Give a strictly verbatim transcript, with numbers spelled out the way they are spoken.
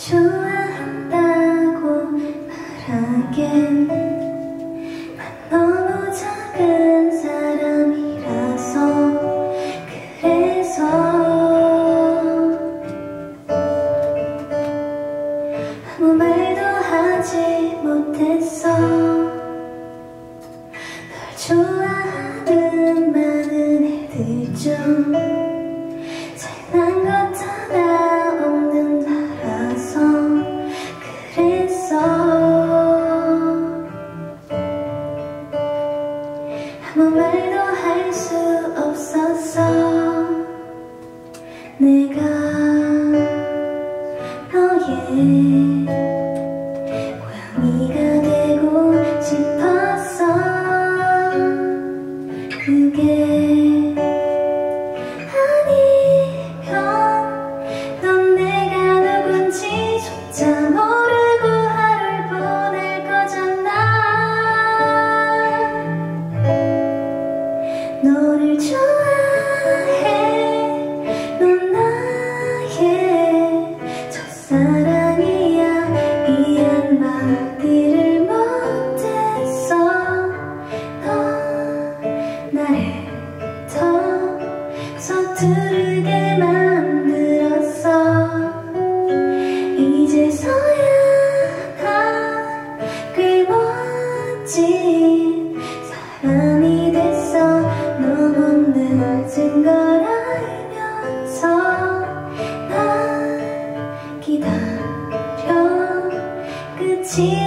좋아한다고 말하기엔 난 너무 작은 사람이라서. 그래서 아무 말도 하지 못했어. 널 좋아하는 많은 애들 중 잘난 것 하나 없는 나라서. 그래서 아무 말도 할 수 없었어. 내가 너의 고양이가 되고 싶었어. 그게 아니면 넌 내가 누군지조차 모르고 하루를 보낼 거잖아. 너를 좋아해. 넌 나의 첫사랑이야. 이 한마디를 못했어. 너 나를 더 서투르게 만들었어. 이제서야 난 꽤 멋진 사람이 됐어. 너무 늦은 걸 알면서 난 기다려. 끝이